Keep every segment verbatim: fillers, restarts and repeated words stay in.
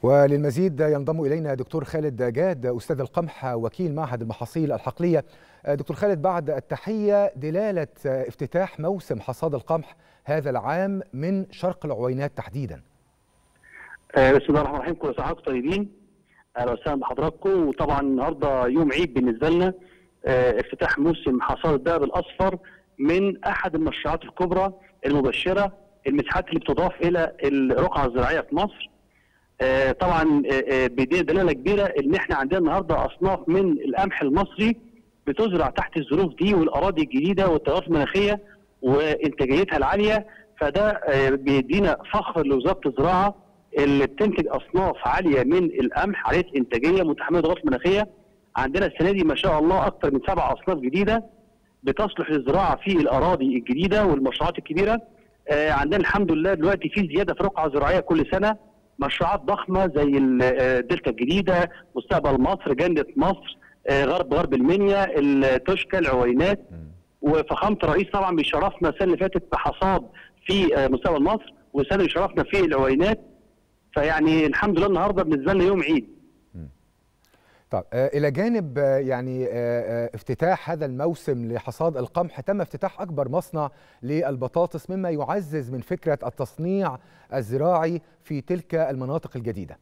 وللمزيد ينضم إلينا دكتور خالد جاد أستاذ القمح وكيل معهد المحاصيل الحقلية. دكتور خالد، بعد التحية، دلالة افتتاح موسم حصاد القمح هذا العام من شرق العوينات تحديدا. بسم الله الرحمن الرحيم، كل سنة وانتم طيبين. اهلا وسهلا بحضراتكم. وطبعا النهارده يوم عيد بالنسبه لنا، افتتاح موسم حصاد الدهب الاصفر من احد المشروعات الكبرى المبشره، المساحات اللي بتضاف الى الرقعه الزراعيه في مصر. طبعا بيدينا دلاله كبيره ان احنا عندنا النهارده اصناف من القمح المصري بتزرع تحت الظروف دي والاراضي الجديده والتغيرات المناخيه وانتاجيتها العاليه، فده بيدينا فخر لوزاره الزراعه اللي بتنتج اصناف عاليه من القمح، عاليه انتاجيه متحمله ضغوط مناخيه. عندنا السنه دي ما شاء الله اكثر من سبع اصناف جديده بتصلح للزراعه في الاراضي الجديده والمشروعات الكبيره. آه عندنا الحمد لله دلوقتي في زياده في رقعه زراعيه كل سنه، مشروعات ضخمه زي الدلتا الجديده، مستقبل مصر، جنه مصر، آه غرب غرب المنيا، التوشكا، العوينات. وفخامه الرئيس طبعا بيشرفنا السنه اللي فاتت بحصاد في آه مستقبل مصر، والسنه بيشرفنا في العوينات. فيعني الحمد لله النهارده بالنسبه لنا يوم عيد. طيب، الى جانب يعني افتتاح هذا الموسم لحصاد القمح، تم افتتاح اكبر مصنع للبطاطس، مما يعزز من فكره التصنيع الزراعي في تلك المناطق الجديده.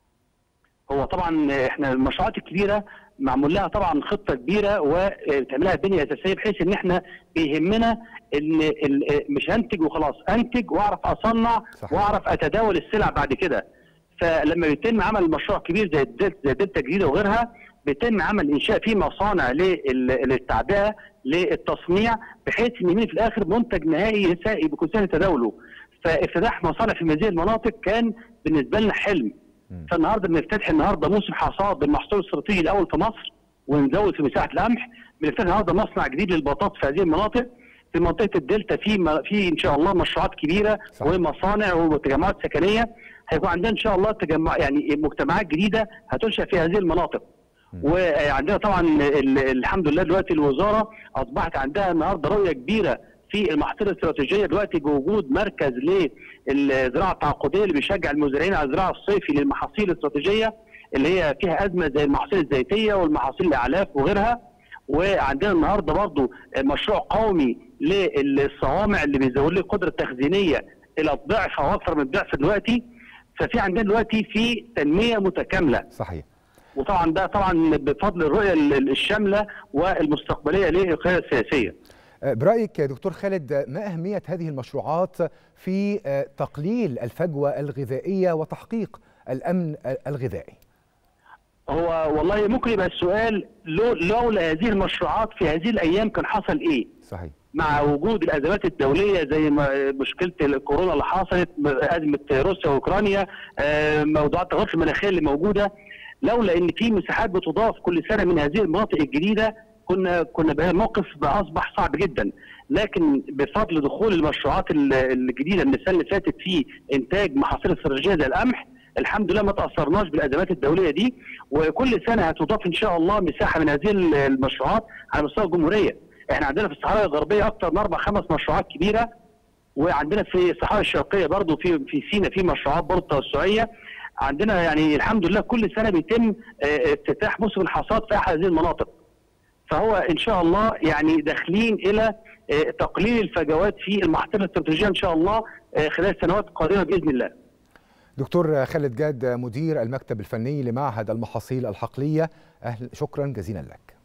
هو طبعا احنا المشروعات الكبيره معمول لها طبعا خطه كبيره وبتعملها بنيه اساسيه، بحيث ان احنا بيهمنا ان مش هنتج وخلاص، انتج واعرف اصنع صحيح. واعرف اتداول السلع بعد كده. فلما بيتم عمل مشروع كبير زي الدلتا زي الدلتا الجديده وغيرها، بيتم عمل انشاء فيه مصانع للتعبئه للتصنيع، بحيث ان في الاخر منتج نهائي بيكون سهل تداوله. فافتتاح مصانع في هذه المناطق كان بالنسبه لنا حلم. فالنهارده بنفتتح النهارده موسم حصاد المحصول الاستراتيجي الاول في مصر، ونزود في مساحه القمح. بنفتتح النهارده مصنع جديد للبطاطس في هذه المناطق. في منطقه الدلتا في في ان شاء الله مشروعات كبيره صحيح. ومصانع وتجمعات سكنيه. هيكون عندنا ان شاء الله تجمع يعني مجتمعات جديده هتنشا في هذه المناطق. م. وعندنا طبعا الحمد لله دلوقتي الوزاره اصبحت عندها النهارده رؤيه كبيره في المحاصيل الاستراتيجيه، دلوقتي بوجود مركز للزراعه التعاقديه اللي بيشجع المزارعين على الزراعه الصيفي للمحاصيل الاستراتيجيه اللي هي فيها ازمه زي المحاصيل الزيتيه والمحاصيل الاعلاف وغيرها. وعندنا النهارده برضو مشروع قومي للصوامع اللي بيزود لي القدره التخزينيه الى الضعف او اكثر من الضعف دلوقتي. ففي عندنا دلوقتي في تنميه متكامله. صحيح. وطبعا ده طبعا بفضل الرؤيه الشامله والمستقبليه للقياده السياسيه. برأيك يا دكتور خالد، ما أهمية هذه المشروعات في تقليل الفجوة الغذائية وتحقيق الأمن الغذائي؟ هو والله ممكن يبقى السؤال لولا هذه المشروعات في هذه الأيام كان حصل إيه؟ صحيح. مع وجود الأزمات الدولية زي مشكلة الكورونا اللي حصلت، أزمة روسيا وأوكرانيا، موضوعات التغيرات المناخية اللي موجودة، لولا إن في مساحات بتضاف كل سنة من هذه المناطق الجديدة كنا كنا بقى الموقف اصبح صعب جدا. لكن بفضل دخول المشروعات الجديده من السنه اللي فاتت في انتاج محاصيل استراتيجيه زي القمح، الحمد لله ما تاثرناش بالازمات الدوليه دي. وكل سنه هتضاف ان شاء الله مساحه من هذه المشروعات على مستوى الجمهوريه. احنا عندنا في الصحراء الغربيه اكثر من اربع خمس مشروعات كبيره، وعندنا في الصحراء الشرقيه برضه في في سيناء في مشروعات برضه توسعيه. عندنا يعني الحمد لله كل سنه بيتم افتتاح موسم الحصاد في احد هذه المناطق. فهو ان شاء الله يعني داخلين الى تقليل الفجوات في المحاصيل الاستراتيجيه ان شاء الله خلال السنوات القادمه باذن الله. دكتور خالد جاد، مدير المكتب الفني لمعهد المحاصيل الحقليه، أهل شكرا جزيلا لك.